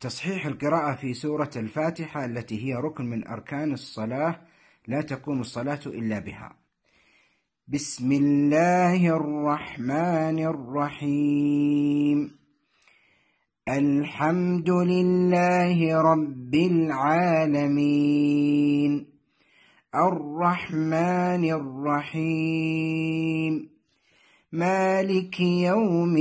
تصحيح القراءة في سورة الفاتحة التي هي ركن من أركان الصلاة، لا تقوم الصلاة إلا بها. بسم الله الرحمن الرحيم. الحمد لله رب العالمين، الرحمن الرحيم، مالك يوم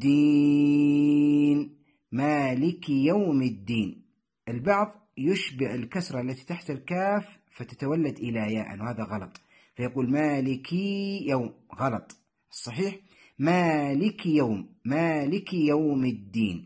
الدين. مالك يوم الدين. البعض يشبع الكسرة التي تحت الكاف فتتولد إلى ياء، وهذا غلط، فيقول مالكي يوم، غلط. الصحيح مالك يوم، مالك يوم الدين.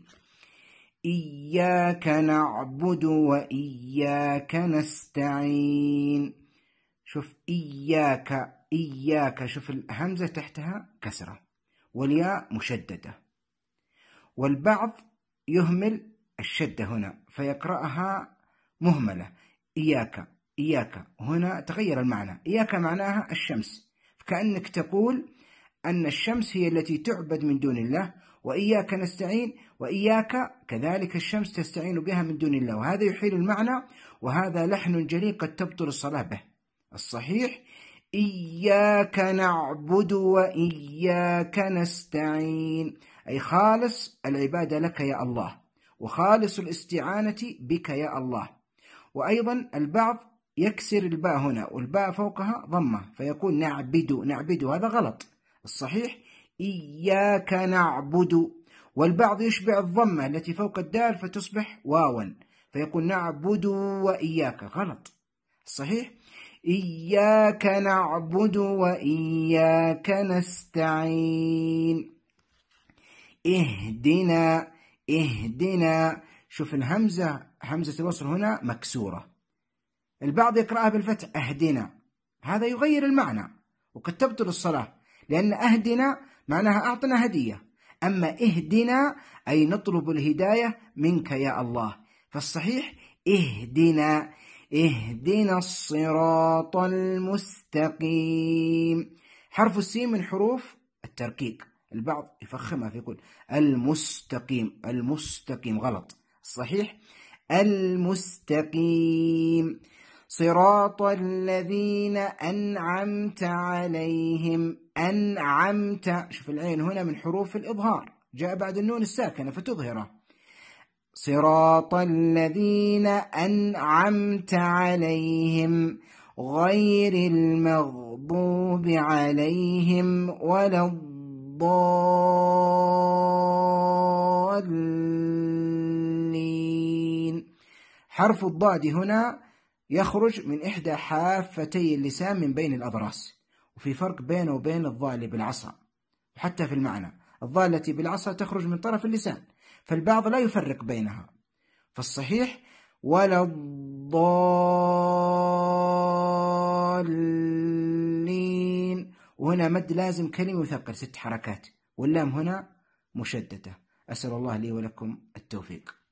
إياك نعبد وإياك نستعين. شوف إياك، إياك، شوف الهمزة تحتها كسرة والياء مشددة، والبعض يهمل الشدة هنا فيقرأها مهملة. إياك، إياك، هنا تغير المعنى. إياك معناها الشمس، فكأنك تقول أن الشمس هي التي تعبد من دون الله، وإياك نستعين، وإياك كذلك الشمس تستعين بها من دون الله، وهذا يحيل المعنى، وهذا لحن جلي قد تبطل الصلاة به. الصحيح إياك نعبد وإياك نستعين، أي خالص العبادة لك يا الله، وخالص الاستعانة بك يا الله. وأيضا البعض يكسر الباء هنا والباء فوقها ضمة فيقول نعبد، نعبد، هذا غلط. الصحيح إياك نعبد، والبعض يشبع الضمة التي فوق الدال فتصبح واوا فيقول نعبد وإياك، غلط. الصحيح إياك نعبد وإياك نستعين. اهدنا، اهدنا، شوف الهمزة، همزة الوصل هنا مكسورة، البعض يقرأها بالفتح اهدنا، هذا يغير المعنى وقد تبطل الصلاة، لأن اهدنا معناها أعطنا هدية، أما اهدنا أي نطلب الهداية منك يا الله. فالصحيح اهدنا، اهدنا الصراط المستقيم. حرف السين من حروف التركيك، البعض يفخمها فيقول المستقيم، المستقيم، غلط. الصحيح المستقيم. صراط الذين أنعمت عليهم. أنعمت، شوف العين هنا من حروف الإظهار، جاء بعد النون الساكنة فتظهره. صراط الذين أنعمت عليهم غير المغضوب عليهم ولا الضالين. حرف الضاد هنا يخرج من إحدى حافتي اللسان من بين الأضراس، وفي فرق بينه وبين الضاء اللي بالعصا، وحتى في المعنى الضاء التي بالعصا تخرج من طرف اللسان، فالبعض لا يفرق بينها. فالصحيح ولا الضالين، وهنا مد لازم كلمة مثقل 6 حركات، واللام هنا مشددة. أسأل الله لي ولكم التوفيق.